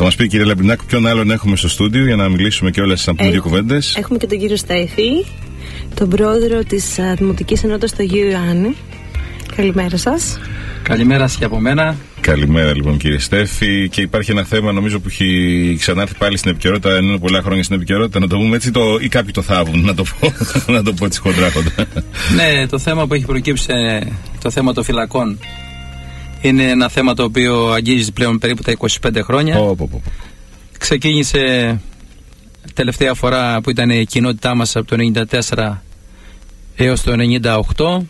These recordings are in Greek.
Θα μας πει, κύριε Λαμπρινάκου, ποιον άλλον έχουμε στο στούντιο για να μιλήσουμε και όλες να πούμε δύο κουβέντες. Έχουμε και τον κύριο Στέφη, τον πρόεδρο της Δημοτικής Ενότητας του Αγίου Ιωάννη. Καλημέρα σας. Καλημέρα σας και από μένα. Καλημέρα λοιπόν, κύριε Στέφη. Και υπάρχει ένα θέμα, νομίζω, που έχει ξανάρθει πάλι στην επικαιρότητα, ενώ είναι πολλά χρόνια στην επικαιρότητα, να το πούμε έτσι, ή κάποιοι το θάβουν, να το πω έτσι χοντράχοντα. Ναι, το θέμα που έχει προκύψει, το θέμα των φυλακών, είναι ένα θέμα το οποίο αγγίζει πλέον περίπου τα 25 χρόνια. Ξεκίνησε τελευταία φορά που ήταν η κοινότητά μας από το 1994 έως το 1998.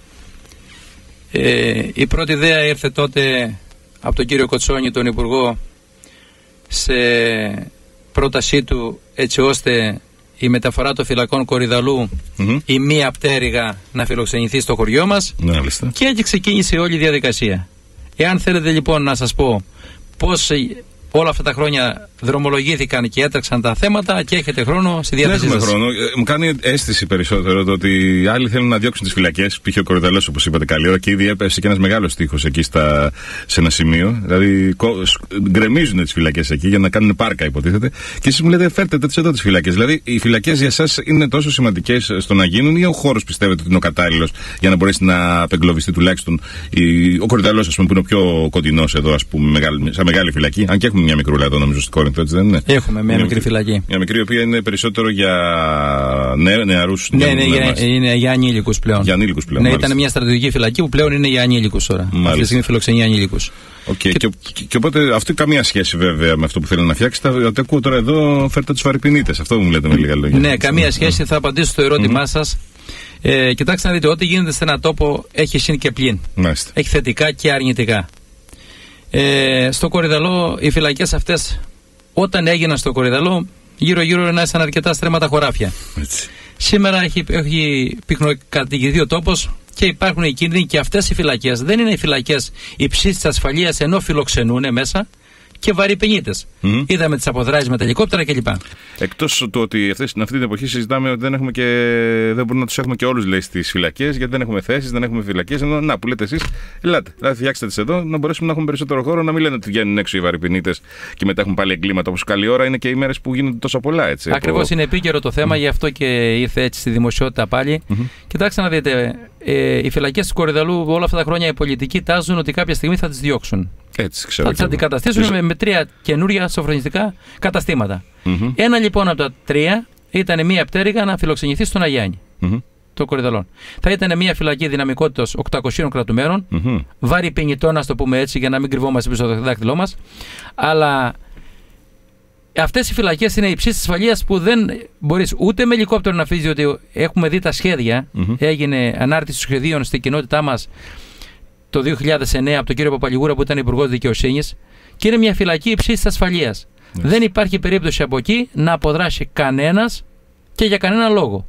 Η πρώτη ιδέα ήρθε τότε από τον κύριο Κοτσόνη, τον Υπουργό, σε πρότασή του, έτσι ώστε η μεταφορά των φυλακών Κορυδαλού, η μία πτέρυγα, να φιλοξενηθεί στο χωριό μας. Και έτσι ξεκίνησε όλη η διαδικασία. Εάν θέλετε λοιπόν να σας πω πώς όλα αυτά τα χρόνια δρομολογήθηκαν και έτρεξαν τα θέματα, και έχετε χρόνο στη διάθεσή σας. Έχουμε χρόνο. Μου κάνει αίσθηση περισσότερο το ότι άλλοι θέλουν να διώξουν τις φυλακές. Π.χ. ο Κορυδαλός, όπως είπατε καλή ώρα, και ήδη έπεσε και ένας μεγάλος τείχος εκεί σε ένα σημείο. Δηλαδή γκρεμίζουν τις φυλακές εκεί για να κάνουν πάρκα, υποτίθεται. Και εσείς μου λέτε, φέρτε τις εδώ τις φυλακές. Δηλαδή οι φυλακές για εσάς είναι τόσο σημαντικές στο να γίνουν, ή ο χώρος πιστεύετε ότι είναι ο κατάλληλος για να μπορέσει να απεγκλωβιστεί τουλάχιστον ο Κορυδαλός, ας πούμε, που είναι ο πιο κοντινός εδώ, ας πούμε, σαν μεγάλη φυλακή. Αν και έχουμε μια μικρούλα εδώ, νομίζω, στην Κόρινθο, έτσι δεν είναι? Έχουμε μια μικρή φυλακή. Μια μικρή, η οποία είναι περισσότερο για νεαρούς. Ναι, είναι για ανήλικους πλέον. Για ανήλικους πλέον. Ναι, ήταν μια στρατιωτική φυλακή που πλέον είναι για ανήλικους τώρα. Αυτή τη στιγμή φιλοξενεί ανήλικους. Και οπότε αυτή καμία σχέση βέβαια με αυτό που θέλει να φτιάξει. Ότι ακούω τώρα εδώ, φέρτε τους Βαρυπινίτες. Αυτό μου λέτε με λίγα λόγια. Ναι, καμία σχέση. Θα απαντήσω στο ερώτημά σας. Κοιτάξτε να δείτε, ό,τι γίνεται σε ένα τόπο έχει συν και πλην. Έχει θετικά και αρνητικά. Στο Κορυδαλό, οι φυλακές αυτές, όταν έγιναν στο Κορυδαλό, γύρω-γύρω ήσαν αρκετά στρέμματα χωράφια. Έτσι. Σήμερα έχει πυκνοκατοικηθεί ο τόπος και υπάρχουν οι κίνδυνοι, και αυτές οι φυλακές δεν είναι οι φυλακές υψής της ασφαλείας, ενώ φιλοξενούν μέσα και βαρυπενίτες. Είδαμε τις αποδράσεις με τα ελικόπτερα κλπ. Εκτός του ότι αυτή την εποχή συζητάμε ότι δεν μπορούμε να τους έχουμε και όλους, λέει, στις φυλακές, γιατί δεν έχουμε θέσεις, δεν έχουμε φυλακές. Ενώ, να, που λέτε εσείς, ελάτε, δηλαδή φτιάξτε τις εδώ, να μπορέσουμε να έχουμε περισσότερο χώρο, να μην λένε ότι βγαίνουν έξω οι βαρυπενίτες και μετά έχουν πάλι εγκλήματα. Όπως καλή ώρα είναι και οι μέρες που γίνονται τόσο πολλά, έτσι. Ακριβώς, είναι επίκαιρο το θέμα, γι' αυτό και ήρθε έτσι στη δημοσιότητα πάλι. Κοιτάξτε να δείτε, οι φυλακές του Κορυδαλού όλα αυτά τα χρόνια οι πολιτικοί τάζουν ότι κάποια στιγμή θα τις διώξουν. Έτσι, θα τις αντικαταστήσουν με 3 καινούρια σοφρονιστικά καταστήματα. Ένα λοιπόν από τα 3 ήταν μία πτέρυγα να φιλοξενηθεί στον Αγιάννη, το Κορυδαλόν. Θα ήταν μία φυλακή δυναμικότητας 800 κρατουμένων, βαρυπενιτών, να το πούμε έτσι, για να μην κρυβόμαστε πίσω στο δάχτυλό μας. Αλλά αυτές οι φυλακές είναι υψής της ασφαλείας που δεν μπορείς ούτε με ελικόπτερο να αφήσεις, διότι έχουμε δει τα σχέδια. Έγινε ανάρτηση σχεδίων στην κοινότητά μας το 2009 από τον κύριο Παπαλιγούρα, που ήταν Υπουργός Δικαιοσύνης, και είναι μια φυλακή υψής της ασφαλείας. Δεν υπάρχει περίπτωση από εκεί να αποδράσει κανένας και για κανένα λόγο.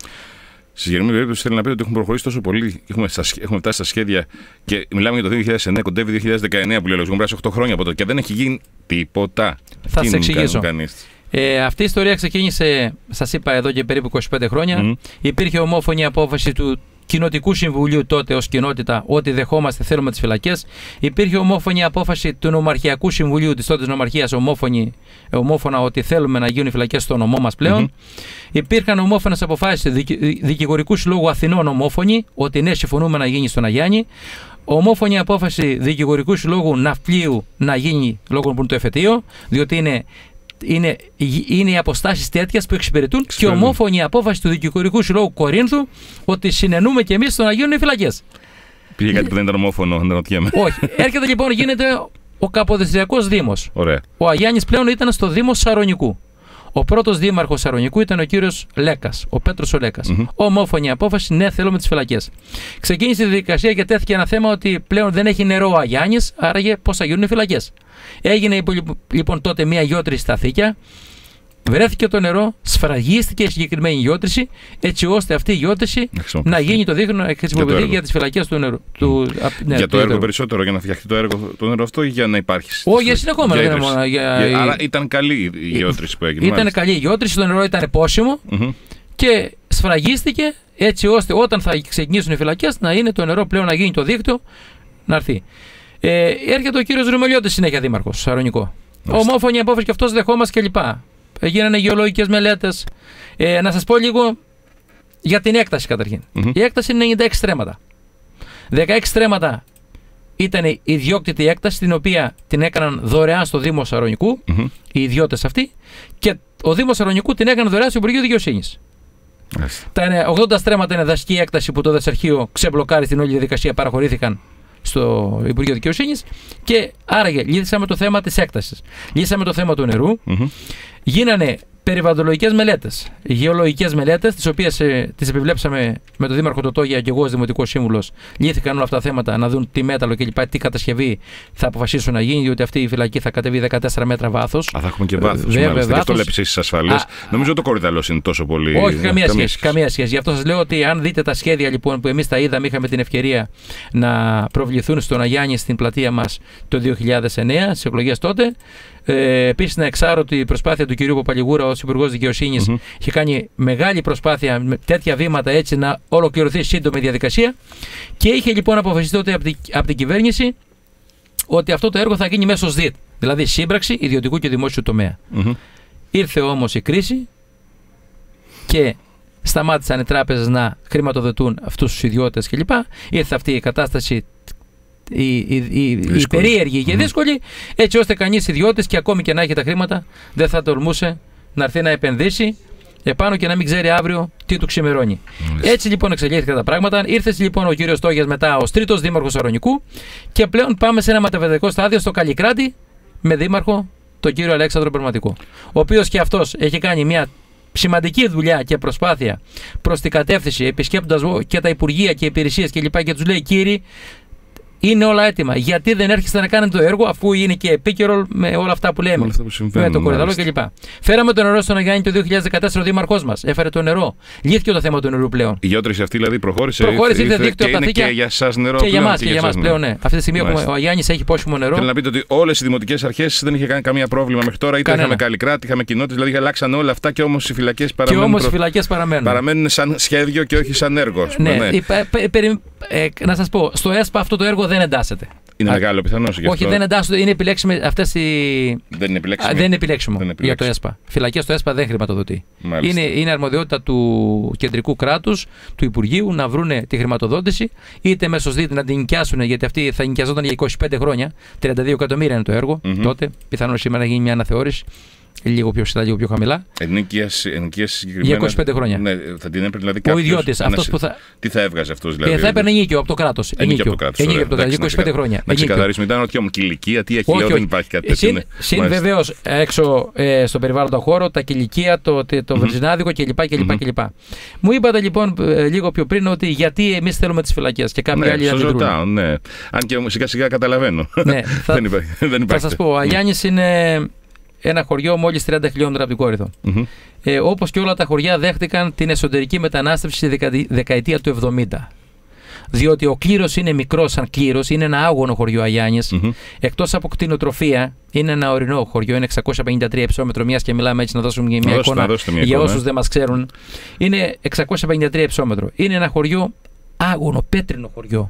Στη συγκεκριμένη περίπτωση θέλω να πείτε ότι έχουμε προχωρήσει τόσο πολύ, έχουμε φτάσει στα σχέδια, και μιλάμε για το 2009, κοντεύει 2019 που λέω, έχουν περάσει 8 χρόνια από τότε και δεν έχει γίνει τίποτα. Θα σας εξηγήσω. Αυτή η ιστορία ξεκίνησε, σας είπα, εδώ και περίπου 25 χρόνια. Υπήρχε ομόφωνη απόφαση του Κοινοτικού Συμβουλίου τότε ως κοινότητα ότι δεχόμαστε, θέλουμε τις φυλακές. Υπήρχε ομόφωνη απόφαση του Νομαρχιακού Συμβουλίου της τότε Νομαρχίας, ομόφωνα, ότι θέλουμε να γίνουν οι φυλακές στο νομό μας πλέον. Υπήρχαν ομόφωνες αποφάσεις του Δικηγορικού Συλλόγου Αθηνών, ομόφωνοι, ότι ναι, συμφωνούμε να γίνει στον Αγιάννη. Ομόφωνη απόφαση Δικηγορικού Συλλόγου Ναυπλίου να γίνει λόγω που είναι το εφετείο, διότι είναι οι αποστάσεις τέτοιες που εξυπηρετούν, και ομόφωνη απόφαση του Δικηγορικού Συλλόγου Κορίνθου ότι συνενούμε και εμείς στο να γίνουν οι φυλακές. Πήγε κάτι που δεν ήταν ομόφωνο, αναρωτιέμαι. Όχι. Έρχεται λοιπόν, γίνεται ο Καποδιστριακός Δήμος. Ωραία. Ο Αγιάννης πλέον ήταν στο Δήμο Σαρονικού. Ο πρώτος δήμαρχος Σαρονικού ήταν ο κύριος Λέκας, ο Πέτρος ο Λέκας. Ομόφωνη απόφαση, ναι, θέλουμε τις φυλακές. Ξεκίνησε η διαδικασία και τέθηκε ένα θέμα ότι πλέον δεν έχει νερό ο Αγιάννης, άραγε πώς θα γίνουν οι φυλακές. Έγινε λοιπόν τότε μια γιότρηση στα Θήκια, βρέθηκε το νερό, σφραγίστηκε η συγκεκριμένη γιότρηση, έτσι ώστε αυτή η γιότρηση να γίνει το δίκτυο, να χρησιμοποιηθεί για τις φυλακές του νερού. Για το έργο περισσότερο, για να φτιαχτεί το νερό αυτό, ή για να υπάρχει? Όχι, για συνεχόμενα. Άρα ήταν καλή η γιότρηση που έγινε. Ήταν καλή η γιότρηση, το νερό ήταν πόσιμο και σφραγίστηκε, έτσι ώστε όταν θα ξεκινήσουν οι φυλακές να είναι το νερό πλέον, να γίνει το δίκτυο, να έρθει. Έρχεται ο κύριος Ρουμελιώτης συνέχεια δήμαρχος, Σαρονικό. Ομόφωνη απόφαση και αυτός δεχόμαστε κλπ. Γίνανε γεωλογικές μελέτες. Να σας πω λίγο για την έκταση καταρχήν. Η έκταση είναι 96 στρέμματα. 16 στρέμματα ήταν η ιδιόκτητη έκταση, την οποία την έκαναν δωρεάν στο Δήμο Σαρονικού, οι ιδιώτες αυτοί, και ο Δήμος Σαρονικού την έκανε δωρεάν στο Υπουργείο Δικαιοσύνης. Τα 80 στρέμματα είναι δασική έκταση που το Δασαρχείο ξεμπλοκάρει την όλη διαδικασία, παραχωρήθηκαν στο Υπουργείο Δικαιοσύνης, και άραγε λύσαμε το θέμα της έκτασης. Λύσαμε το θέμα του νερού. Γίνανε περιβαλλοντολογικές μελέτες, γεωλογικές μελέτες, τις οποίες τις επιβλέψαμε με τον Δήμαρχο Τωτόγια και εγώ ως Δημοτικός Σύμβουλος. Λύθηκαν όλα αυτά τα θέματα, να δουν τι μέταλλο και λοιπά, τι κατασκευή θα αποφασίσουν να γίνει, διότι αυτή η φυλακή θα κατεβεί 14 μέτρα βάθος. Θα έχουμε και βάθος. Και αυτό λέει εσείς ασφαλές. Νομίζω το Κορυδαλός είναι τόσο πολύ. Όχι, καμία σχέση. Γι' αυτό σας λέω ότι αν δείτε τα σχέδια λοιπόν που εμείς τα είδαμε, είχαμε την ευκαιρία να προβληθούν στον Αγιάννη στην πλατεία μας το 2009, στις εκλογές τότε. Επίσης, να εξάρω ότι η προσπάθεια του κυρίου Παπαλιγούρα ως Υπουργός Δικαιοσύνης είχε κάνει μεγάλη προσπάθεια με τέτοια βήματα, έτσι να ολοκληρωθεί σύντομη διαδικασία, και είχε λοιπόν αποφασιστεί τότε από την κυβέρνηση ότι αυτό το έργο θα γίνει μέσω ΣΔΙΤ, δηλαδή σύμπραξη ιδιωτικού και δημόσιου τομέα. Ήρθε όμως η κρίση και σταμάτησαν οι τράπεζες να χρηματοδοτούν αυτούς τους ιδιώτες κλπ. Ήρθε αυτή η κατάσταση, η περίεργη και δύσκολη, έτσι ώστε κανείς ιδιώτης, και ακόμη και να έχει τα χρήματα, δεν θα τολμούσε να έρθει να επενδύσει επάνω και να μην ξέρει αύριο τι του ξημερώνει. Έτσι λοιπόν εξελίχθηκαν τα πράγματα. Ήρθε λοιπόν ο κύριος Τόγιας μετά ως τρίτος δήμαρχος Σαρονικού, και πλέον πάμε σε ένα μεταβατικό στάδιο στο Καλλικράτη με δήμαρχο τον κύριο Αλέξανδρο Περματικό, ο οποίος και αυτός έχει κάνει μια σημαντική δουλειά και προσπάθεια προς την κατεύθυνση, επισκέπτοντας και τα υπουργεία και υπηρεσίες κλπ. Και τους λέει: κύριοι, είναι όλα έτοιμα. Γιατί δεν έρχεστε να κάνετε το έργο, αφού είναι και επίκαιρο με όλα αυτά που λέμε? Με το Κορυδαλό κλπ. Φέραμε το νερό στον Αγιάννη το 2014, ο δήμαρχός μας έφερε το νερό. Λύθηκε το θέμα του νερού πλέον. Η γεώτρηση αυτή δηλαδή προχώρησε. Ήρθε δίκτυο από τα θήκια. Και για εσάς νερό. Και για μας πλέον, ναι. Αυτή τη στιγμή ο Αγιάννης έχει πόσιμο νερό. Θέλω να πείτε ότι όλες οι δημοτικές αρχές δεν είχε κάνει καμία πρόβλημα μέχρι τώρα. Είτε είχαμε Καλλικράτη, είχαμε κοινότητες, δηλαδή αλλάξαν όλα αυτά, και όμως οι φυλακές παραμένουν. Παραμένουν σαν σχέδιο και όχι σαν έργο. Να σας πω, στο ΕΣΠΑ αυτό το έργο δεν εντάσσεται. Είναι μεγάλο πιθανώς. Όχι, δεν εντάσσονται. Είναι επιλέξιμες αυτές οι. Δεν είναι επιλέξιμο για το ΕΣΠΑ. Φυλακές στο ΕΣΠΑ δεν χρηματοδοτεί. Είναι αρμοδιότητα του κεντρικού κράτους, του Υπουργείου, να βρούνε τη χρηματοδότηση, είτε μέσω ΣΔΙΤ να την νοικιάσουν, γιατί αυτή θα νοικιαζόταν για 25 χρόνια. 32 εκατομμύρια είναι το έργο τότε. Πιθανόν σήμερα να γίνει μια αναθεώρηση. Λίγο πιο ψηλά, λίγο πιο χαμηλά. Ενοικίαση συγκεκριμένα. Για 25 χρόνια. Ναι, θα την έπαιρνε δηλαδή κάποιος. Ο ιδιώτης, αυτός που θα. Τι θα έβγαζε αυτός δηλαδή? Θα έπαιρνε ενίκιο από το κράτος. Ενίκιο από το κράτος. Για 25 χρόνια. Να ξεκαθαρίσουμε, ήταν ότι όμως κηλικία, τι έχει, λέω, δεν υπάρχει κάτι τέτοιο. Συν βεβαίως έξω στον περιβάλλοντα χώρο, τα κηλικία, το βενζινάδικο κλπ. Μου είπατε λοιπόν λίγο πιο πριν ότι γιατί εμείς θέλουμε τις φυλακές και κάποιοι άλλοι αντιδρούν. Ναι, αν και σιγά σιγά καταλαβαίνω. Θα σας πω, ο Αγιάννης είναι ένα χωριό μόλις 30 χιλιόμετρα από την Κόρινθο. Όπως και όλα τα χωριά δέχτηκαν την εσωτερική μετανάστευση στη δεκαετία του 70. Διότι ο κλήρος είναι μικρός σαν κλήρος, είναι ένα άγωνο χωριό Αγιάννης. Εκτός από κτηνοτροφία, είναι ένα ορεινό χωριό, είναι 653 υψόμετρο, μιας και μιλάμε έτσι να δώσουμε μια εικόνα για όσους δεν μας ξέρουν. Είναι 653 υψόμετρο. Είναι ένα χωριό άγωνο, πέτρινο χωριό.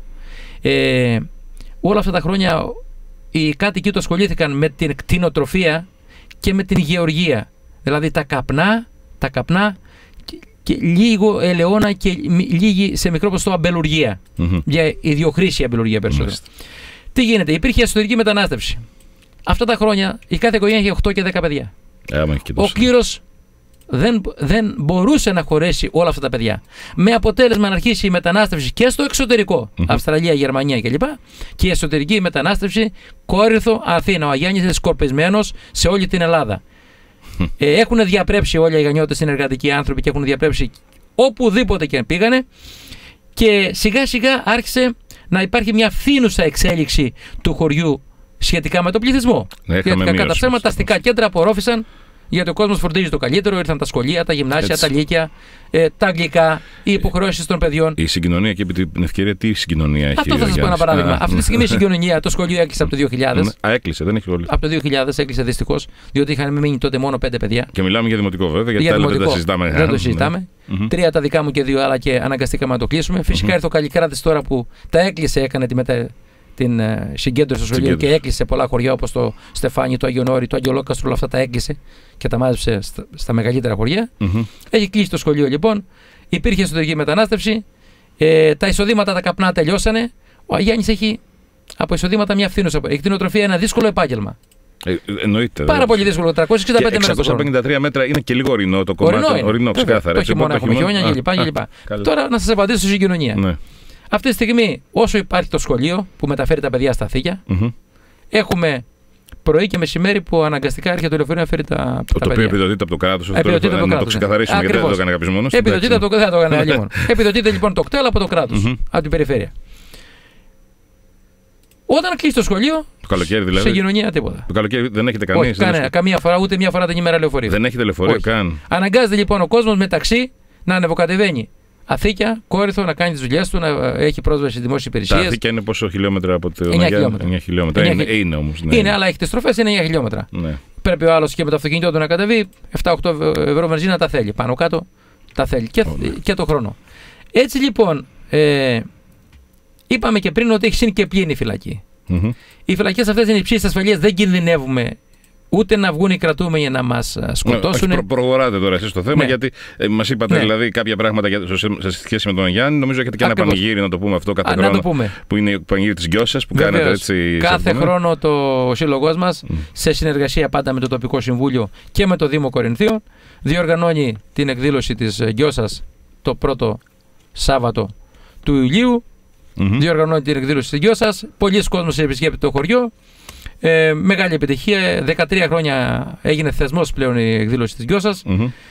Όλα αυτά τα χρόνια οι κάτοικοι του ασχολήθηκαν με την κτηνοτροφία και με την γεωργία. Δηλαδή τα καπνά και λίγο ελαιόνα και λίγη σε μικρό ποσοστό αμπελουργία. Για ιδιοχρήσια αμπελουργία περισσότερο. Τι γίνεται? Υπήρχε εσωτερική μετανάστευση. Αυτά τα χρόνια η κάθε οικογένεια είχε 8 και 10 παιδιά. Ο κλήρος δεν μπορούσε να χωρέσει όλα αυτά τα παιδιά. Με αποτέλεσμα να αρχίσει η μετανάστευση και στο εξωτερικό, Αυστραλία, Γερμανία κλπ. Και η εσωτερική μετανάστευση, Κόρινθο, Αθήνα. Ο Αγιάννης είναι σκορπισμένος σε όλη την Ελλάδα. Έχουν διαπρέψει όλοι οι Αγιαννιώτες συνεργατικοί άνθρωποι και έχουν διαπρέψει οπουδήποτε και πήγανε. Και σιγά σιγά άρχισε να υπάρχει μια φθήνουσα εξέλιξη του χωριού σχετικά με τον πληθυσμό. Κατά ψέματα τα αστικά κέντρα απορρόφησαν. Γιατί ο κόσμος φροντίζει το καλύτερο, ήρθαν τα σχολεία, τα γυμνάσια, τα λύκεια, τα αγγλικά, οι υποχρεώσεις των παιδιών. Η συγκοινωνία, και επί την ευκαιρία, τι συγκοινωνία έχει? Αυτό θα σας πω ένα παράδειγμα. Αυτή τη στιγμή η συγκοινωνία, το σχολείο έκλεισε από το 2000. Έκλεισε, δεν έχει όλη. Από το 2000 έκλεισε δυστυχώς, διότι είχαν μείνει τότε μόνο 5 παιδιά. Και μιλάμε για δημοτικό βέβαια, γιατί τα άλλα δεν τα συζητάμε. Δεν το συζητάμε. 3 τα δικά μου και 2 άλλα, και αναγκαστήκαμε να το κλείσουμε. Φυσικά ήρθε ο Καλλικράτης τώρα που τα έκλεισε, έκανε την συγκέντρωση στο σχολείο και έκλεισε πολλά χωριά όπως το Στεφάνι, το Αγιονόρι, το Αγιολόκαστρο, όλα αυτά τα έκλεισε και τα μάζεψε στα μεγαλύτερα χωριά. Έχει κλείσει το σχολείο λοιπόν. Υπήρχε εσωτερική μετανάστευση. Τα εισοδήματα τα καπνά τελειώσανε. Ο Αγιάννης έχει από εισοδήματα μια φθήνωση. Η κτηνοτροφία είναι ένα δύσκολο επάγγελμα. Εννοείται. Πάρα πολύ δύσκολο. 365 μέρες. 653 μέτρα είναι και λίγο ορεινό το κομμάτι. Ορεινό, ξεκάθαρα. Το χειμώνα έχουμε χιόνια κλπ. Τώρα να σας απαντήσω στη συγκοινωνία. Ναι. Αυτή τη στιγμή, όσο υπάρχει το σχολείο που μεταφέρει τα παιδιά στα Αθήκια, έχουμε πρωί και μεσημέρι που αναγκαστικά έρχεται το λεωφορείο να φέρει τα παιδιά. Το οποίο επιδοτείται από το κράτος. Να το ξεκαθαρίσουμε γιατί δεν το έκανε κάποιος μόνος. Επιδοτείται από το κράτος. Δεν το έκανε επιδοτείται λοιπόν το κτέλ από το κράτος, από την περιφέρεια. Όταν κλείσει το σχολείο, το καλοκαίρι δηλαδή. Σε κοινωνία τίποτα. Το καλοκαίρι δεν έχετε κανείς. Όχι, καμία φορά, ούτε μία φορά την ημέρα λεωφορείο. Δεν έχετε λεωφορείο καν. Αναγκάζεται λοιπόν ο κόσμος μεταξύ να ανεβοκατεβαίνει Αθήκια, Κόρινθο, να κάνει τις δουλειές του, να έχει πρόσβαση στις δημόσιες υπηρεσίες. Τα Αθήκια είναι πόσο χιλιόμετρα από το 9 χιλιόμετρα. Είναι όμως. Ναι. Είναι, αλλά έχει τις στροφές, είναι 9 χιλιόμετρα. Ναι. Πρέπει ο άλλος και με το αυτοκίνητό του να κατεβεί 7-8 ευρώ βενζίνα τα θέλει. Πάνω κάτω τα θέλει. Και το χρόνο. Έτσι λοιπόν, είπαμε και πριν ότι έχει συν-και-πλήν η φυλακή. Οι φυλακές αυτές είναι υψηλής ασφαλείας, δεν κινδυνεύουμε ούτε να βγουν οι κρατούμενοι να μας σκοτώσουν. Προχωράτε τώρα εσείς στο θέμα, γιατί μας είπατε δηλαδή κάποια πράγματα σε σχέση με τον Γιάννη. Νομίζω έχετε και ένα πανηγύρι, να το πούμε αυτό κάθε χρόνο. Που είναι το πανηγύρι της Γκιώσας που κάνετε έτσι. Κάθε χρόνο ο σύλλογός μας, σε συνεργασία πάντα με το τοπικό συμβούλιο και με το Δήμο Κορινθίων, διοργανώνει την εκδήλωση της Γκιώσας το πρώτο Σάββατο του Ιουλίου. Διοργανώνει την εκδήλωση της Γκιώσας. Πολλοί κόσμος επισκέπτεται το χωριό. Μεγάλη επιτυχία. 13 χρόνια έγινε θεσμός πλέον η εκδήλωση της Γκιώσας.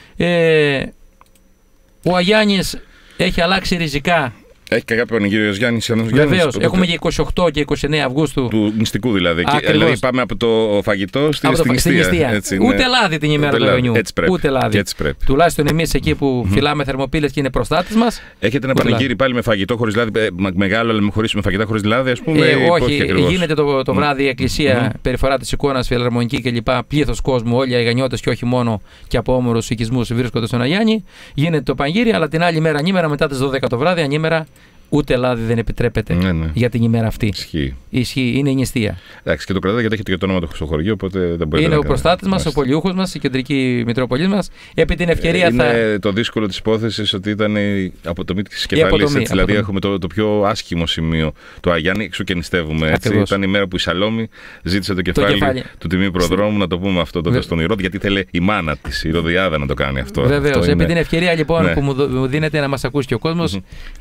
Ο Αγιάννης έχει αλλάξει ριζικά. Έχει και κάποιο πανηγύριο Γιάννης. Βεβαίως. Έχουμε και 28 και 29 Αυγούστου. Του νηστικού δηλαδή. Δηλαδή πάμε από το φαγητό στην νηστεία. Έτσι, ούτε λάδι την ημέρα του Ιουνιού. Ούτε λάδι. Τουλάχιστον εμείς εκεί που φυλάμε θερμοπύλες και είναι προστάτες μας. Έχετε ένα πανηγύρι πάλι με φαγητό χωρίς λάδι, μεγάλο, αλλά με φαγητά χωρίς λάδι, ας πούμε. Όχι, γίνεται το βράδυ η εκκλησία, περιφορά της εικόνας, φιλαρμονική κλπ. Πλήθος κόσμου, όλοι οι αγιανιώτες και όχι μόνο και από όμορους οικισμούς βρίσκονται στον Αγιάννη. Γίνεται το πανηγύρι, αλλά την άλλη μέρα, ανήμερα μετά τις 12 το βράδυ, ανήμερα. Ούτε λάδι δεν επιτρέπεται για την ημέρα αυτή. Ισχύει. Είναι η νηστεία. Εντάξει, και το κρατάτε γιατί έχετε και το όνομα του στο χωριό, οπότε δεν μπορείτε. Είναι ο προστάτης μας, ο πολιούχος μας, η κεντρική Μητρόπολη μας. Επί την ευκαιρία είναι το δύσκολο της υπόθεσης ότι ήταν η αποτομή της κεφαλής. Δηλαδή έχουμε το πιο άσχημο σημείο του Αγιάννη, εξού και νηστεύουμε. Έτσι. Ήταν η μέρα που η Σαλόμη ζήτησε το κεφάλι του τιμίου προδρόμου, να το πούμε αυτό τότε στον Ηρώδη, γιατί ήθελε η μάνα της, η Ηρωδιάδα, να το κάνει αυτό. Βεβαίως. Επί την ευκαιρία λοιπόν που μου δίνεται να μας ακούσει και ο κόσμος.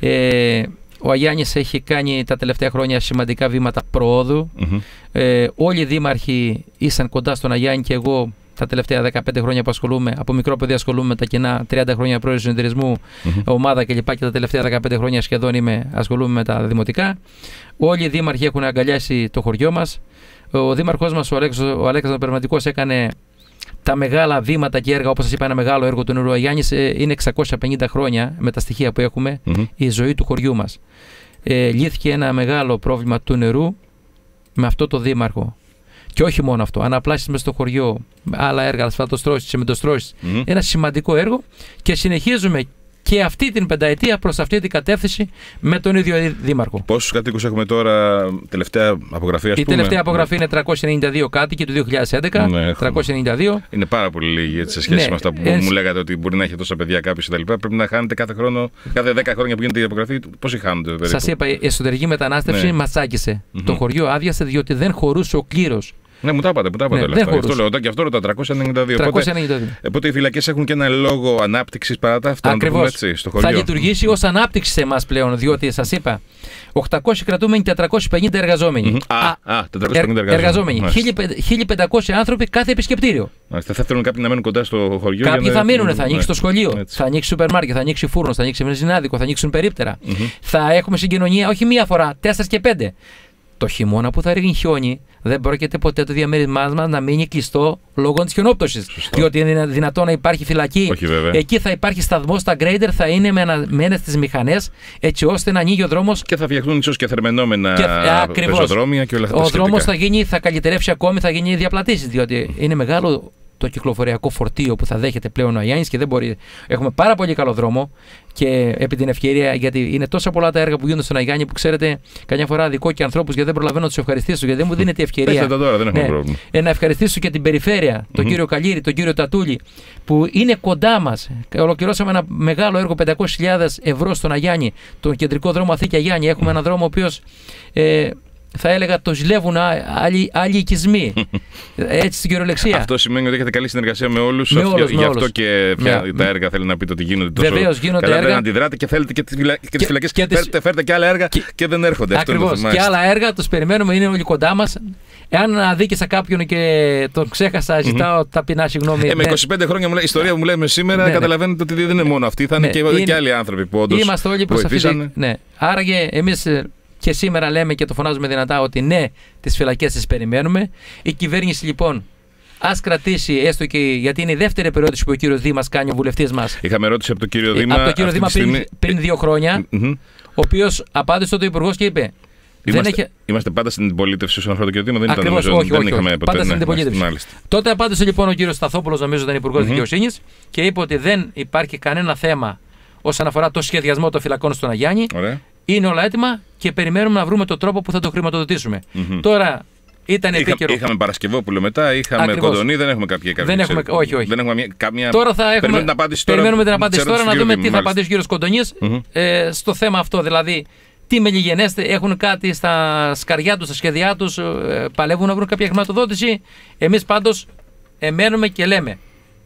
Ο Αγιάννης έχει κάνει τα τελευταία χρόνια σημαντικά βήματα προόδου. Όλοι οι δήμαρχοι ήσαν κοντά στον Αγιάννη και εγώ τα τελευταία 15 χρόνια που ασχολούμαι, από μικρό παιδί ασχολούμαι με τα κοινά, 30 χρόνια πρόεδρος του συνεταιρισμού, ομάδα κλπ. Και τα τελευταία 15 χρόνια σχεδόν ασχολούμαι με τα δημοτικά. Όλοι οι δήμαρχοι έχουν αγκαλιάσει το χωριό μας. Ο δήμαρχός μας, ο Αλέξανδρος Περματικός, έκανε τα μεγάλα βήματα και έργα, όπως σας είπα, ένα μεγάλο έργο του νερού. Ο Αγιάννης είναι 650 χρόνια, με τα στοιχεία που έχουμε, η ζωή του χωριού μας. Λύθηκε ένα μεγάλο πρόβλημα του νερού με αυτό το δήμαρχο. Και όχι μόνο αυτό, αναπλάσεις μες στο χωριό, άλλα έργα, ασφαλτοστρώσεις, τσεμεντοστρώσεις. Ένα σημαντικό έργο και συνεχίζουμε και αυτή την πενταετία προς αυτή την κατεύθυνση με τον ίδιο δήμαρχο. Πόσους κατοίκους έχουμε τώρα, τελευταία απογραφή, ας πούμε? Η τελευταία απογραφή είναι 392 κάτοικοι του 2011. Ναι, 392. Είναι πάρα πολύ λίγοι σε σχέση με αυτά που μου λέγατε ότι μπορεί να έχει τόσα παιδιά κάποιος κτλ. Πρέπει να χάνετε κάθε χρόνο, κάθε 10 χρόνια που γίνεται η απογραφή. Πόσοι χάνονται περίπου? Σας είπα, η εσωτερική μετανάστευση μας τσάκισε. Το χωριό άδειασε διότι δεν χωρούσε ο κλήρος. Ναι, μου τα είπατε όλα αυτά. Αυτό λέω, και αυτό ρωτά, 392. Οπότε οι φυλακές έχουν και ένα λόγο ανάπτυξης παρά τα αυτά. Ακριβώς. Θα λειτουργήσει ως ανάπτυξη σε εμάς πλέον, διότι σας είπα, 800 κρατούμενοι, 450 εργαζόμενοι. 450 εργαζόμενοι. 1500 άνθρωποι κάθε επισκεπτήριο. Θα θέλουν κάποιοι να μένουν κοντά στο χωριό. Κάποιοι θα μείνουν, θα ανοίξει το σχολείο, θα ανοίξει σούπερ μάρκετ, θα ανοίξει φούρνο, θα ανοίξει βενζινάδικο, θα ανοίξουν περίπτερα. Θα έχουμε συγκοινωνία όχι μία φορά, 4 και 5. Το χειμώνα που θα ρίχνει χιόνι, δεν πρόκειται ποτέ το διαμέρισμά μας να μείνει κλειστό λόγω της χιονόπτωσης. Διότι είναι δυνατόν να υπάρχει φυλακή. Εκεί θα υπάρχει σταθμός, τα γκρέιντερ θα είναι μένες στις μηχανές, έτσι ώστε να ανοίγει ο δρόμος. Και θα φτιαχτούν ίσως και θερμενόμενα πεζοδρόμια και όλα αυτά. Ο δρόμος θα καλυτερεύσει ακόμη, θα γίνει διαπλατήσεις. Διότι είναι μεγάλο το κυκλοφοριακό φορτίο που θα δέχεται πλέον ο Αγιάννης και δεν μπορεί. Έχουμε πάρα πολύ καλό δρόμο και επί την ευκαιρία, γιατί είναι τόσα πολλά τα έργα που γίνονται στον Αγιάννη που ξέρετε, καμιά φορά δικό και ανθρώπους γιατί δεν προλαβαίνω να τους ευχαριστήσω, γιατί δεν μου δίνεται η ευκαιρία. Τώρα, δεν έχουμε πρόβλημα. Να ευχαριστήσω και την περιφέρεια, τον κύριο Καλύρη, τον κύριο Τατούλη, που είναι κοντά μας. Ολοκληρώσαμε ένα μεγάλο έργο 500.000 ευρώ στον Αγιάννη, τον κεντρικό δρόμο Αθήκια Γιάννη. Έχουμε έναν δρόμο ο οποίος θα έλεγα το ζηλεύουν άλλοι οικισμοί. Έτσι στην κυριολεξία. Αυτό σημαίνει ότι έχετε καλή συνεργασία με όλους. Γι' αυτό και τα έργα θέλει να πείτε ότι γίνονται τόσο. Βεβαίως γίνονται έργα. Δεν αντιδράτε και θέλετε και τις φυλακές. Φέρτε και άλλα έργα και δεν έρχονται. Ακριβώς. Και άλλα έργα τους περιμένουμε, είναι όλοι κοντά μας. Εάν αδίκησα κάποιον και τον ξέχασα, ζητάω ταπεινά συγγνώμη. Με 25 χρόνια η ιστορία που μου λέμε σήμερα, καταλαβαίνετε ότι δεν είναι μόνο αυτή. Θα είναι και άλλοι άνθρωποι που όντως. Είμαστε όλοι προς αυτή. Άραγε εμείς. Και σήμερα λέμε και το φωνάζουμε δυνατά ότι ναι, τις φυλακές τις περιμένουμε. Η κυβέρνηση λοιπόν ας κρατήσει έστω και γιατί είναι η δεύτερη περίοδος που ο κύριος Δήμας κάνει, ο βουλευτής μας. Είχαμε ερώτηση από τον κύριο Δήμα. Από τον κύριο Δήμα πριν 2 χρόνια, ο οποίος απάντησε τότε ο Υπουργός και είπε. Είμαστε πάντα στην αντιπολίτευση όσον αφορά το κύριο Δήμα. Ακριβώς, όχι. Πάντα στην αντιπολίτευση. Τότε απάντησε λοιπόν ο κύριος Σταθόπουλος, νομίζω ήταν Υπουργός Δικαιοσύνης, και είπε ότι δεν υπάρχει κανένα θέμα όσον αφορά το σχεδιασμό των φυλακών στον Αγιάννη. Ωραία. Είναι όλα έτοιμα και περιμένουμε να βρούμε τον τρόπο που θα το χρηματοδοτήσουμε. Τώρα ήταν επίκαιρο. Είχαμε Παρασκευόπουλο μετά, είχαμε Κοντονή, δεν έχουμε κάποια. Δεν έχουμε, όχι. Δεν έχουμε καμία. Τώρα θα έχουμε. Περιμένουμε την απάντηση τώρα να δούμε τι θα απαντήσει ο κύριος Κοντονής στο θέμα αυτό. Δηλαδή, τι μελιγενέστε, έχουν κάτι στα σκαριά τους, στα σχέδιά τους, παλεύουν να βρουν κάποια χρηματοδότηση. Εμείς πάντως εμένουμε και λέμε.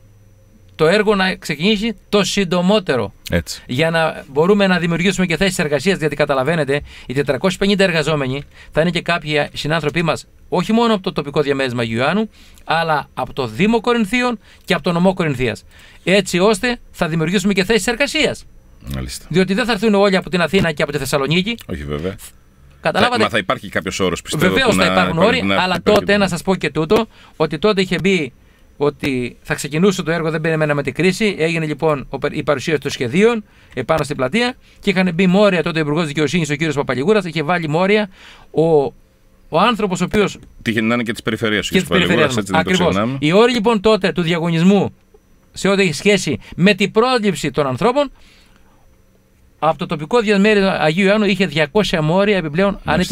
Το έργο να ξεκινήσει το συντομότερο. Έτσι. Για να μπορούμε να δημιουργήσουμε και θέσεις εργασίας. Γιατί καταλαβαίνετε, οι 450 εργαζόμενοι θα είναι και κάποιοι συνάνθρωποι μας, όχι μόνο από το τοπικό διαμέρισμα Αγίου Ιωάννου, αλλά από το Δήμο Κορινθίων και από το νομό Κορινθίας. Έτσι ώστε θα δημιουργήσουμε και θέσεις εργασίας. Μάλιστα. Διότι δεν θα έρθουν όλοι από την Αθήνα και από τη Θεσσαλονίκη. Όχι, βέβαια. Καταλάβατε. Μα θα υπάρχει κάποιος όρος, πιστεύω. Βεβαίως θα υπάρχουν όροι, αλλά τότε να σας πω και τούτο, ότι τότε είχε μπει. Ότι θα ξεκινούσε το έργο, δεν περιμέναμε την κρίση. Έγινε λοιπόν η παρουσίαση των σχεδίων επάνω στην πλατεία και είχαν μπει μόρια τότε ο Υπουργός Δικαιοσύνης, ο κύριος Παπαλιγούρας, είχε βάλει μόρια ο άνθρωπος ο οποίος. Τύχε να είναι και της περιφερειάς του. Ακριβώς. Οι όροι λοιπόν τότε του διαγωνισμού σε ό,τι έχει σχέση με την πρόληψη των ανθρώπων, από το τοπικό διαμέρισμα Αγίου Ιωάννου είχε 200 μόρια επιπλέον, αν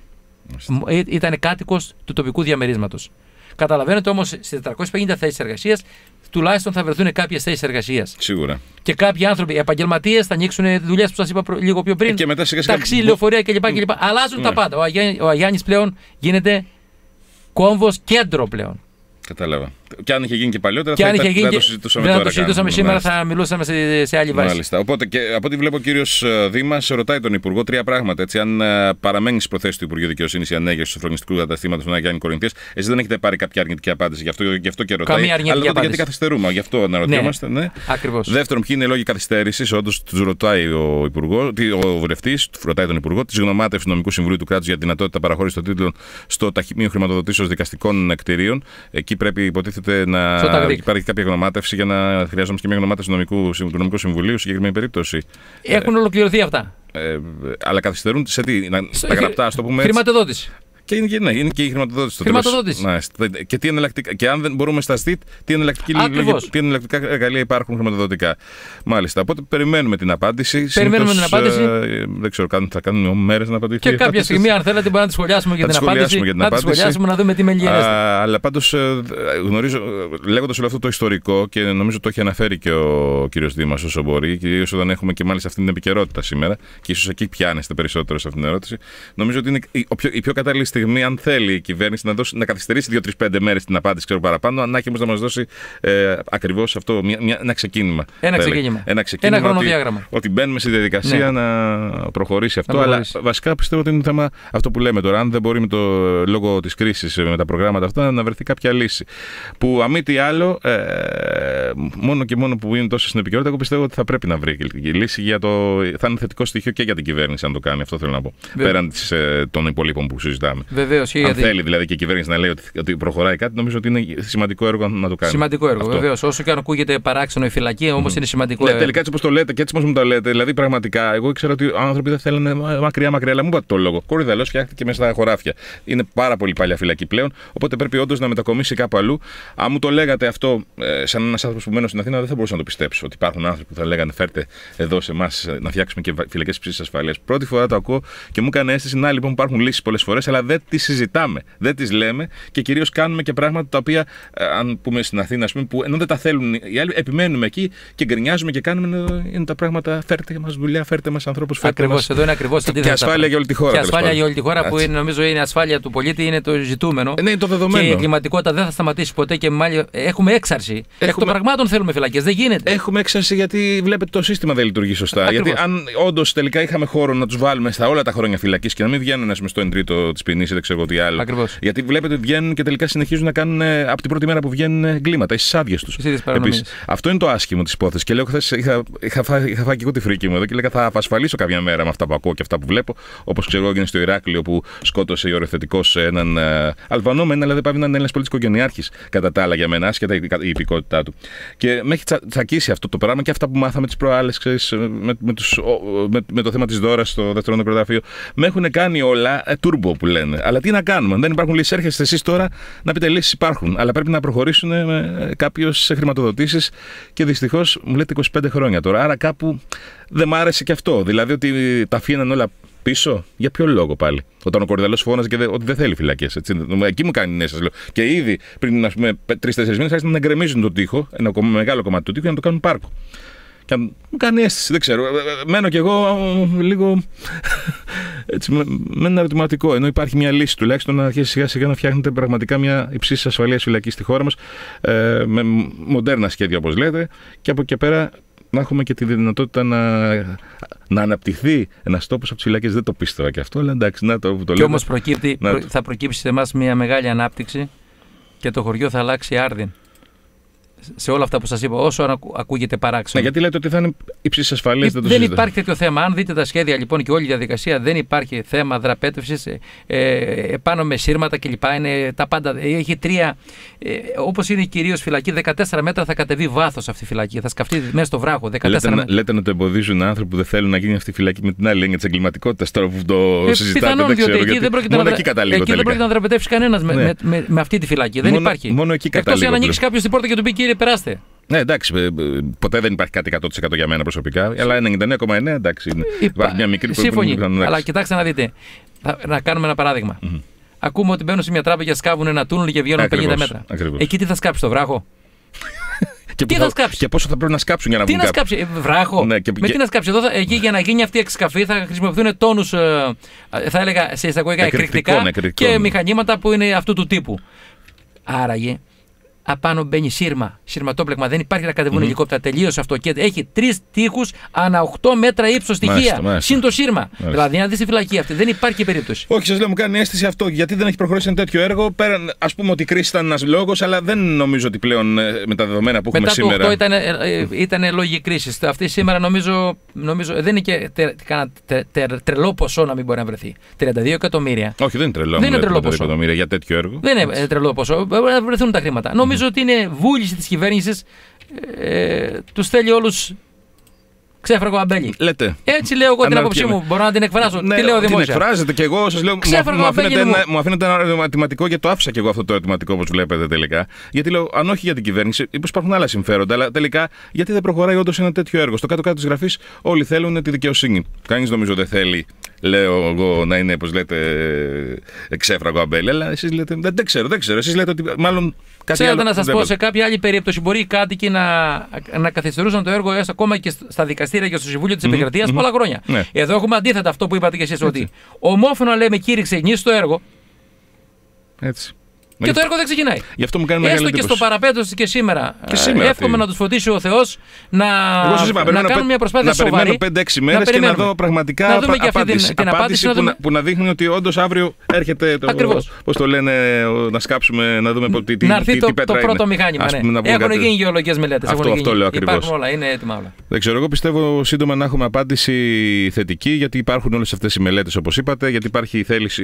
ήταν κάτοικος του τοπικού διαμερίσματος. Καταλαβαίνετε όμως στις 450 θέσεις εργασίας τουλάχιστον θα βρεθούν κάποιες θέσεις εργασίας. Σίγουρα. Και κάποιοι άνθρωποι, επαγγελματίες, θα ανοίξουν δουλειές που σας είπα λίγο πιο πριν. Και μετά ταξί, λεωφορεία κλπ. Αλλάζουν τα πάντα. Ο Αγιάννης πλέον γίνεται κόμβος κέντρο πλέον. Κατάλαβα. Και αν είχε γίνει και παλιότερα, δεν το συζητούσαμε σήμερα, θα μιλούσαμε σε άλλη βάση. Μάλιστα. Οπότε, και από ό,τι βλέπω, ο κύριος Δήμας ρωτάει τον Υπουργό 3 πράγματα. Έτσι, αν παραμένει στις προθέσεις του Υπουργείου Δικαιοσύνης η ανέγερση του σοφρονιστικού καταστήματος του Αγιάννη Κορινθίας, εσείς δεν έχετε πάρει κάποια αρνητική απάντηση. Γι' αυτό και ρωτάει. Καμία αρνητική απάντηση. Γιατί καθυστερούμε, γι' αυτό αναρωτιόμαστε. Ναι. Ακριβώς. Δεύτερον, ποιοι είναι οι λόγοι καθυστέρησης. Όντως, τους ρωτάει ο βουλευτής, ρωτάει τον Υπουργό, τη γνωμάτευση του Νομικού Συμβουλίου του Κράτους για τη δυνατότητα παραχώρησης των τίτλων στο Ταχυμείο Χρηματοδοτήσεως Δικαστικών Κτηρίων. Εκεί πρέπει, υποτίθεται, να υπάρχει κάποια γνωμάτευση για να χρειάζομαστε και μια γνωμάτευση του Νομικού Συμβουλίου σε συγκεκριμένη περίπτωση. Έχουν ολοκληρωθεί αυτά. Αλλά καθυστερούν σε τι, τα γραπτά, α το πούμε έτσι. Χρηματοδότηση. Και είναι και η χρηματοδότηση. Χρηματοδότηση. Και τι εναλλακτικά. Και αν δεν μπορούμε στα ΣΤΙΤ, τι εναλλακτικά εργαλεία υπάρχουν χρηματοδοτικά. Μάλιστα. Οπότε περιμένουμε την απάντηση. Περιμένουμε την απάντηση. Δεν ξέρω, θα κάνουμε μέρες να απαντηθεί. Και κάποια στιγμή, αν θέλετε, μπορούμε να τη σχολιάσουμε για την απάντηση. Να τη σχολιάσουμε, να δούμε τι μελιγενέστε. Αλλά πάντως γνωρίζω, λέγοντας όλο αυτό το ιστορικό, και νομίζω το έχει αναφέρει και ο κύριος Δήμας όσο μπορεί, κυρίως όταν έχουμε και μάλιστα αυτή την επικαιρότητα σήμερα, και ίσως εκεί πιάνεστε περισσότερο σε αυτήν την ερώτηση, νομίζω ότι είναι η πιο κατάλληλη στιγμή, αν θέλει η κυβέρνηση να καθυστερήσει 2-3-5 μέρες την απάντηση, ξέρω παραπάνω, ανάγκη όμως να μας δώσει ακριβώς αυτό, ένα ξεκίνημα. Ένα χρονοδιάγραμμα. Ότι μπαίνουμε στη διαδικασία να προχωρήσει αυτό. Αλλά βασικά πιστεύω ότι είναι θέμα αυτό που λέμε τώρα. Αν δεν μπορεί λόγω της κρίσης με τα προγράμματα αυτά να βρεθεί κάποια λύση. Που αμή τι άλλο, μόνο και μόνο που είναι τόσο στην επικαιρότητα, εγώ πιστεύω ότι θα πρέπει να βρει η λύση. Θα είναι θετικό στοιχείο και για την κυβέρνηση, αν το κάνει. Αυτό θέλω να πω. Πέραν των υπολείπων που συζητάμε. Βεβαίως. Αν θέλει δηλαδή και η κυβέρνηση να λέει ότι προχωράει κάτι, νομίζω ότι είναι σημαντικό έργο να το κάνει. Σημαντικό έργο, βεβαίως. Όσο και αν ακούγεται παράξενο η φυλακή, όμως είναι σημαντικό έργο. Τελικά έτσι όπως το λέτε και έτσι όπως μου το λέτε, δηλαδή πραγματικά, εγώ ήξερα ότι οι άνθρωποι δεν θέλουν μακριά, αλλά μου είπατε το λόγο. Κορυδαλός φτιάχτηκε μέσα στα χωράφια. Είναι πάρα πολύ παλιά φυλακή πλέον, οπότε πρέπει όντως να μετακομίσει κάπου αλλού. Αν μου το λέγατε αυτό, σαν ένας άνθρωπος που μένω στην Αθήνα, δεν θα μπορούσα να το πιστέψω. Ότι υπάρχουν άνθρωποι που θα λέγανε φέρτε εδώ σε εμάς να φτιάξουμε και φυλακές υψηλής ασφαλείας. Πρώτη φορά το ακούω και μου έκανε αίσθηση να λοιπόν υπάρχουν λύσεις πολλές φορές, αλλά δεν τις συζητάμε, δεν τις λέμε και κυρίως κάνουμε και πράγματα τα οποία, αν πούμε στην Αθήνα, ας πούμε, που ενώ δεν τα θέλουν οι άλλοι, επιμένουμε εκεί και γκρινιάζουμε και κάνουμε. Είναι τα πράγματα, φέρτε μας δουλειά, φέρτε μας ανθρώπους, φέρτε μας. Εδώ είναι ακριβώς αντίθετα. Και ασφάλεια για όλη τη χώρα. Και ασφάλεια για όλη τη χώρα, που νομίζω είναι ασφάλεια του πολίτη, είναι το ζητούμενο. Ναι, είναι το δεδομένο. Και η εγκληματικότητα δεν θα σταματήσει ποτέ και μάλιστα έχουμε έξαρση. Εκ των πραγμάτων θέλουμε φυλακές. Δεν γίνεται. Έχουμε έξαρση γιατί βλέπετε το σύστημα δεν λειτουργεί σωστά. Ακριβώς. Γιατί αν όντως τελικά είχαμε χώρο να τους βάλουμε στα όλα τα χρόνια φυλακής και να μην βγαίνουν στο 1/3 της ποινής ή δεν ξέρω τι άλλο. Ακριβώς. Γιατί βλέπετε ότι βγαίνουν και τελικά συνεχίζουν να κάνουν από την πρώτη μέρα που βγαίνουν εγκλήματα, στις άδειες τους. Αυτό είναι το άσχημο της υπόθεσης. Και λέω, χθες είχα φάει και εγώ τη φρίκη μου εδώ και λέγα θα ασφαλίσω κάποια μέρα με αυτά που ακούω και αυτά που βλέπω. Όπως ξέρω, έγινε στο Ηράκλειο που σκότωσε η οριοθετικός έναν Αλβανό, αλλά δεν πάει να είναι Έλληνας πολίτης οικογενειάρχης κατά τα άλλα για μένα, άσχετα η υπηκότητά του. Και με έχει τσακίσει αυτό το πράγμα και αυτά που μάθαμε τις προάλλες, ξέρεις, με το θέμα της δώρας στο δεύτερο νεκροταφείο. Με έχουν κάνει όλα turbo που λένε. Αλλά τι να κάνουμε, αν δεν υπάρχουν λύσεις, έρχεστε εσείς τώρα να πείτε λύσεις υπάρχουν. Αλλά πρέπει να προχωρήσουν με κάποιες χρηματοδοτήσεις και δυστυχώς μου λέτε 25 χρόνια τώρα. Άρα κάπου δεν μ' άρεσε και αυτό. Δηλαδή ότι τα αφήναν όλα πίσω. Για ποιο λόγο πάλι? Όταν ο Κορυδαλός φώναζε και ότι δεν θέλει φυλακές. Εκεί μου κάνει νέες, σας λέω. Και ήδη πριν 3-4 μήνες άρχισαν να γκρεμίζουν τον τοίχο, ένα μεγάλο κομμάτι του τοίχου, για να το κάνουν πάρκο. Και μου κάνει αίσθηση, δεν ξέρω. Μένω κι εγώ λίγο έτσι, με ένα ερωτηματικό. Ενώ υπάρχει μια λύση τουλάχιστον να αρχίσει σιγά σιγά να φτιάχνετε πραγματικά μια υψής ασφαλείας φυλακή στη χώρα μας, με μοντέρνα σχέδια όπως λέτε, και από εκεί πέρα να έχουμε και τη δυνατότητα να αναπτυχθεί ένας τόπος από τις φυλακές. Δεν το πίστευα και αυτό, αλλά εντάξει, να το λέω. Και όμως θα προκύψει σε εμάς μια μεγάλη ανάπτυξη και το χωριό θα αλλάξει άρδιν. Σε όλα αυτά που σας είπα, όσο ακούγεται παράξενο. Ναι, γιατί λέτε ότι θα είναι υψής ασφαλείας. Δεν υπάρχει τέτοιο θέμα. Αν δείτε τα σχέδια λοιπόν και όλη η διαδικασία, δεν υπάρχει θέμα δραπέτευσης πάνω με σύρματα κλπ. Είναι τα πάντα. Έχει όπως είναι κυρίως φυλακή, 14 μέτρα θα κατεβεί βάθος αυτή η φυλακή. Θα σκαφτεί μέσα στο βράχο. Λέτε να το εμποδίζουν άνθρωποι που δεν θέλουν να γίνει αυτή η φυλακή με την άλλη έννοια της εγκληματικότητας τώρα που το συζητάτε. Πιθανόν, διότι εκεί δεν πρόκειται να δραπετεύσει κανένας με αυτή τη φυλακή. Δεν υπάρχει. Εκτός αν ανοίξει κάποιος την πόρτα και του πει κύριε, περάστε. Ναι, εντάξει, ποτέ δεν υπάρχει κάτι 100% για μένα προσωπικά, αλλά 99,9% εντάξει. Υπάρχει μια μικρή σύμφωνη. Αλλά κοιτάξτε να δείτε, να κάνουμε ένα παράδειγμα. Ακούμε ότι μπαίνουν σε μια τράπεζα και σκάβουν ένα τούνελ και βγαίνουν 50 μέτρα. Εκεί τι θα σκάψει το βράχο? Τι θα σκάψει? Και πόσο θα πρέπει να σκάψουν για να βγουν? Τι να σκάψει, βράχο? Ναι, με τι να σκάψει? Εδώ, εκεί για να γίνει αυτή η εξκαφή θα χρησιμοποιηθούν τόνους, θα έλεγα σε εισαγωγικά εκρηκτικά και μηχανήματα που είναι αυτού του τύπου. Άραγε απάνω μπαίνει σειρματόπλεγμα. Δεν υπάρχει να κατεβούν ελικόπτερα. Τελείωσε αυτό. Και έχει 3 τοίχους ανά 8 μέτρα ύψος στοιχεία. Συν το σύρμα. Δηλαδή, αν δεις τη φυλακή αυτή, δεν υπάρχει περίπτωση. Όχι, σας λέω, μου κάνει αίσθηση αυτό. Γιατί δεν έχει προχωρήσει ένα τέτοιο έργο. Πέραν, ας πούμε, ότι η κρίση ήταν ένας λόγος, αλλά δεν νομίζω ότι πλέον με τα δεδομένα που έχουμε σήμερα. Μετά το 8 ήταν λόγοι κρίσης. Αυτή σήμερα νομίζω δεν είναι και κανένα τρελό ποσό να μην μπορεί να βρεθεί. 32 εκατομμύρια. Όχι, δεν είναι τρελό ποσό για τέτοιο έργο. Δεν είναι τρελό ποσό. Μπορεί να βρεθούν τα χρήματα. Νομίζω ότι είναι βούληση της κυβέρνησης, τους θέλει όλους ξέφραγο αμπέλι. Λέτε. Έτσι λέω εγώ την άποψή μου. Μπορώ να την εκφράσω. Ναι, τι λέω δημόσια? Την εκφράζετε και εγώ σας λέω. Μου αφήνετε ένα ερωτηματικό και το άφησα και εγώ αυτό το ερωτηματικό όπως βλέπετε τελικά. Γιατί λέω, αν όχι για την κυβέρνηση, υπάρχουν άλλα συμφέροντα, αλλά τελικά γιατί δεν προχωράει όντως ένα τέτοιο έργο? Στο κάτω-κάτω της γραφής όλοι θέλουν τη δικαιοσύνη. Κανείς νομίζω δεν θέλει, λέω εγώ, να είναι, όπως λέτε, ξέφραγο αμπέλι. Αλλά εσείς λέτε, δεν ξέρω. Εσείς λέτε ότι μάλλον. Ξέρετε, να σας πω, σε κάποια άλλη περίπτωση μπορεί οι κάτοικοι να καθυστερούσαν το έργο ακόμα και στα δικαστήρια και στο Συμβούλιο της Επικρατείας πολλά χρόνια. Ναι. Εδώ έχουμε αντίθετα αυτό που είπατε και εσείς, ότι ομόφωνα λέμε κήρυξε γνήσι το έργο. Έτσι. Και το έργο δεν ξεκινάει. Γι' αυτό μου κάνει μεγάλη εντύπωση. Έστω και στο παραπέτω και σήμερα. Εύχομαι να τους φωτίσει ο Θεός να κάνουν μια προσπάθεια σοβαρή. Να περιμένω 5-6 μέρες και να δω πραγματικά την απάντηση που να δείχνει ότι όντως αύριο έρχεται πώς το λένε, να σκάψουμε, να δούμε τι πέτρα είναι. Να έρθει το πρώτο μηχάνημα. Έχουν γίνει γεωλογικές μελέτες. Αυτό λέω ακριβώς. Υπάρχουν όλα, είναι έτοιμα όλα. Δεν ξέρω, εγώ πιστεύω σύντομα να έχουμε απάντηση θετική, γιατί υπάρχουν όλες αυτές οι μελέτες όπως είπατε, γιατί υπάρχει η θέληση,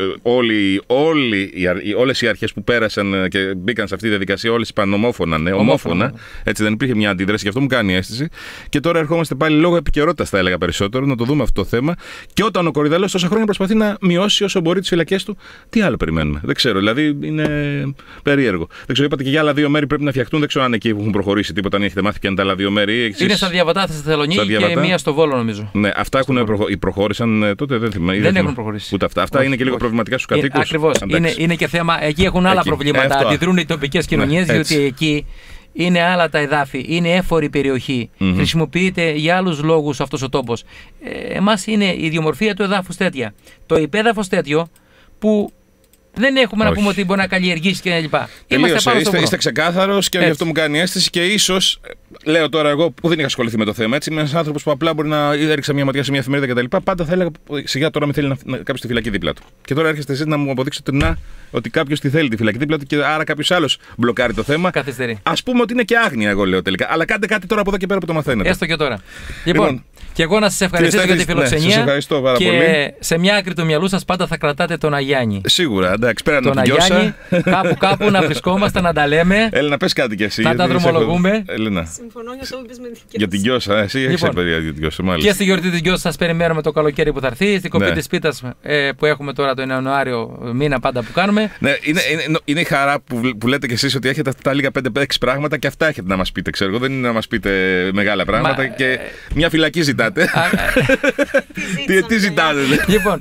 όλες οι αρχές που πέρασαν και μπήκαν σε αυτή τη διαδικασία, όλες είπαν ομόφωνα. Έτσι δεν υπήρχε μια αντίδραση, γι' αυτό μου κάνει αίσθηση. Και τώρα ερχόμαστε πάλι λόγω επικαιρότητας, θα έλεγα περισσότερο, να το δούμε αυτό το θέμα. Και όταν ο Κορυδαλός τόσα χρόνια προσπαθεί να μειώσει όσο μπορεί τις φυλακές του, τι άλλο περιμένουμε. Δεν ξέρω, δηλαδή είναι περίεργο. Δεν ξέρω, είπατε και για άλλα 2 μέρη πρέπει να φτιαχτούν. Δεν ξέρω αν εκεί έχουν προχωρήσει τίποτα, αν έχετε μάθει και αν τα άλλα 2 μέρη. Είναι στα Διαβατά στη Θεσσαλονίκη και μία στο Βόλο, νομίζω. Ναι, αυτά προχώρησαν τότε, δεν θυμάμαι. Δεν έχουν προχωρήσει. Ούτε αυτά. Αυτά είναι και λίγο προβληματικά στους κατοίκους. Ακριβώς. Είναι και θέμα. Εκεί έχουν άλλα προβλήματα. Αντιδρούν οι τοπικές κοινωνίες, διότι εκεί είναι άλλα τα εδάφη, είναι έφορη περιοχή. Χρησιμοποιείται για άλλους λόγους αυτός ο τόπος. Εμάς είναι η ιδιομορφία του εδάφους τέτοια. Το υπέδαφος τέτοιο που δεν έχουμε να πούμε ότι μπορεί να καλλιεργήσει και κλπ. Είστε ξεκάθαρος και γι' αυτό μου κάνει αίσθηση και ίσως, λέω τώρα εγώ που δεν είχα ασχοληθεί με το θέμα, έτσι, είμαι ένας άνθρωπος που απλά μπορεί να έριξα μια ματιά σε μια εφημερίδα κτλ. Πάντα θα έλεγα σιγά τώρα με θέλει κάποιος τη φυλακή δίπλα του. Και τώρα έρχεστε εσείς να μου αποδείξετε ότι κάποιος τη θέλει τη φυλακή δίπλα του και άρα κάποιος άλλος μπλοκάρει το θέμα. Καθυστερεί. Ας πούμε ότι είναι και άγνοια, εγώ λέω τελικά. Αλλά κάντε κάτι τώρα από εδώ και πέρα που το μαθαίνετε. Έστω και τώρα. Λοιπόν, και εγώ να σας ευχαριστήσω για τη φιλοξενία. Σας ευχαριστώ πάρα πολύ. Και σε μια άκρη του μυαλού σας πάντα θα κρατάτε τον Αγιάννη. Σίγουρα, εντάξει, πέραν τον Αγιάννη, κάπου να βρισκόμαστε, να τα λέμε. Έλενα, πες κάτι κι εσύ. Να τα δρομολογούμε. Συμφωνώ για αυτό που είπες με τη για την Κιώσα, εσύ έχεις παιδιά για την Κιώσα, μάλιστα. Και στη γιορτή της Κιώσας σας περιμένουμε το καλοκαίρι που θα έρθει, στην κοπή της πίτας που έχουμε τώρα τον Ιανουάριο μήνα πάντα που κάνουμε. Ναι, είναι η χαρά που λέτε κι εσείς ότι έχετε αυτά τα λίγα 5-6 πράγματα και αυτά έχετε να μας πείτε, ξέρω εγώ. Δεν είναι να μας πείτε μεγάλα πράγματα και μια φυλακή ζητάτε. Τι ζητάτε, λοιπόν.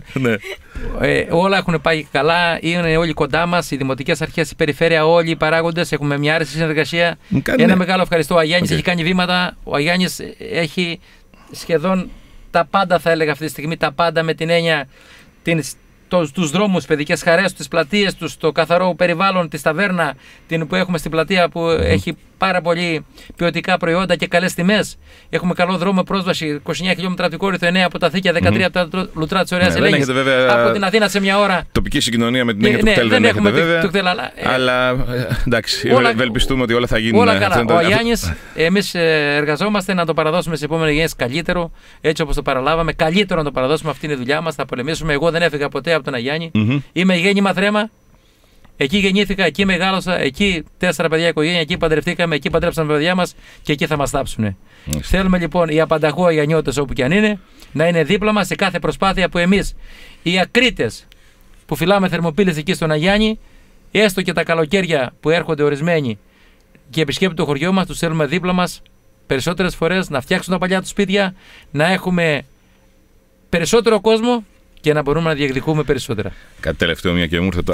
Όλα έχουν πάει καλά, είναι όλοι κοντά μας, οι δημοτικές αρχές, η περιφέρεια, όλοι οι παράγοντες. Έχουμε μια άρεστη συνεργασία. Ένα μεγάλο ευχαριστώ. Ο Αγιάννης έχει κάνει βήματα. Ο Αγιάννης έχει σχεδόν τα πάντα, θα έλεγα αυτή τη στιγμή, τα πάντα με την έννοια τους δρόμους, παιδικές χαρές, τις πλατείες τους, το καθαρό περιβάλλον, τη ταβέρνα την που έχουμε στην πλατεία που έχει πάρα πολύ ποιοτικά προϊόντα και καλές τιμές. Έχουμε καλό δρόμο πρόσβαση, 29 χιλιόμετρα από την Κόρινθο, 9 από τα Θήκια, 13 από τα Λουτρά της Ωραίας Ελέγχης. Από την Αθήνα σε μια ώρα. Τοπική συγκοινωνία με την έννοια του κτέλ δεν έχετε βέβαια. Αλλά εντάξει, ευελπιστούμε ότι όλα θα γίνουν. Όλα καλά. Ο Αγιάννης, εμείς εργαζόμαστε να το παραδώσουμε στις επόμενες γενιές καλύτερο, έτσι όπως το παραλάβαμε. Καλύτερο να το παραδώσουμε, αυτή είναι η δουλειά μας. Θα πολεμήσουμε. Εγώ δεν έφυγα ποτέ από τον Αγιάννη. Είμαι γέννημα Θρέμα. Εκεί γεννήθηκα, εκεί μεγάλωσα, εκεί 4 παιδιά οικογένεια, εκεί παντρευτήκαμε, εκεί παντρέψαμε τα παιδιά μας και εκεί θα μας θάψουνε. Θέλουμε λοιπόν οι απανταχού Αγιαννιώτες όπου και αν είναι να είναι δίπλα μας σε κάθε προσπάθεια που εμείς οι ακρίτες που φυλάμε θερμοπύλες εκεί στον Αγιάννη, έστω και τα καλοκαίρια που έρχονται ορισμένοι και επισκέπτουν το χωριό μας, τους θέλουμε δίπλα μας περισσότερες φορές να φτιάξουν τα παλιά τους σπίτια, να έχουμε περισσότερο κόσμο και να μπορούμε να διεκδικούμε περισσότερα. Κάτι τελευταίο, μια και μου ήρθε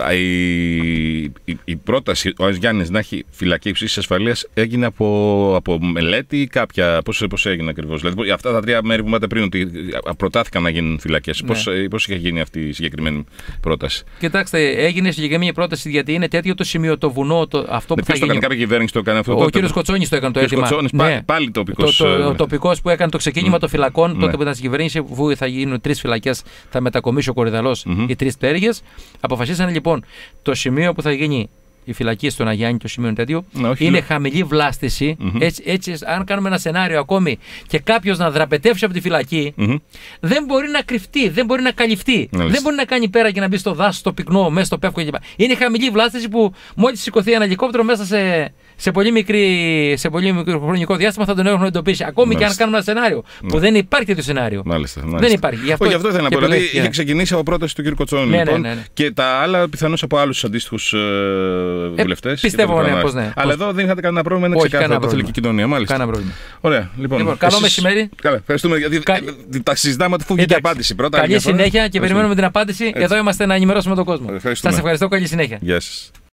η πρόταση ο Γιάννης να έχει φυλακή υψής ασφαλείας έγινε από μελέτη ή κάποια. Πώς έγινε ακριβώς? Δηλαδή, αυτά τα 3 μέρη που είπατε πριν ότι προτάθηκαν να γίνουν φυλακές. Ναι. Πώς είχε γίνει αυτή η συγκεκριμένη πρόταση? Κοιτάξτε, έγινε συγκεκριμένη πρόταση γιατί είναι τέτοιο το σημείο, το βουνό, αυτό που θα γίνει. Κάποια κυβέρνηση το έκανε αυτό? Ο κ. Κοτσόνης το έκανε το αίτημα. Πάλι τοπικός. Ο τοπικός που έκανε το ξεκίνημα των φυλακών, τότε που ήταν στην κυβέρνηση, που θα γίνουν 3 φυλακές, θα μετακομίσει ο Κορυδαλός οι 3 πτέρυγες. Αποφασίσανε λοιπόν το σημείο που θα γίνει η φυλακή στον Αγιάννη, το σημείο τέτοιο, είναι χαμηλή βλάστηση. Έτσι, αν κάνουμε ένα σενάριο ακόμη και κάποιος να δραπετεύσει από τη φυλακή, δεν μπορεί να κρυφτεί, δεν μπορεί να καλυφτεί. Δεν μπορεί να κάνει πέρα και να μπει στο δάσος, στο πυκνό, μέσα στο πεύκο κλπ. Είναι χαμηλή βλάστηση που μόλις σηκωθεί ένα ελικόπτερο μέσα σε πολύ μικρό χρονικό διάστημα θα τον έχουν εντοπίσει. Ακόμη και αν κάνουμε ένα σενάριο που δεν υπάρχει τέτοιο σενάριο. Δεν υπάρχει. Γι' αυτό ήθελα να πω. Δηλαδή είχε ξεκινήσει από πρόταση του κ. Κοτσόνη και τα άλλα πιθανώς από άλλους αντίστοιχους βουλευτές. Πιστεύω πως ναι. Αλλά εδώ δεν είχατε κανένα πρόβλημα, είναι ξεκάθαρο από θελική κοινωνία. Μάλιστα. Κανένα πρόβλημα. Ωραία. Λοιπόν, καλό μεσημέρι. Καλά, ευχαριστούμε γιατί τα συζητάμε αφού βγήκε η απάντηση πρώτα. Καλή συνέχεια και περιμένουμε την απάντηση. Εδώ είμαστε να ενημερώσουμε τον κόσμο. Σας ευχαριστώ. Καλή συνέχεια. Γεια σας.